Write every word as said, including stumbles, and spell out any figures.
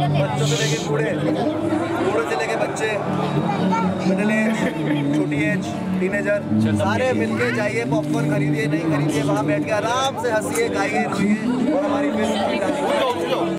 बच्चों से लेके बूढ़े, बूढ़े से लेके बच्चे, मिडिल एज, छोटी एज, टीनेजर, सारे मिलके जाइए, पॉपकॉर्न खरीदिए, नहीं खरीदिए, वहाँ बैठ के आराम से हंसिए, गाइए, रोइए और हमारी फिल्म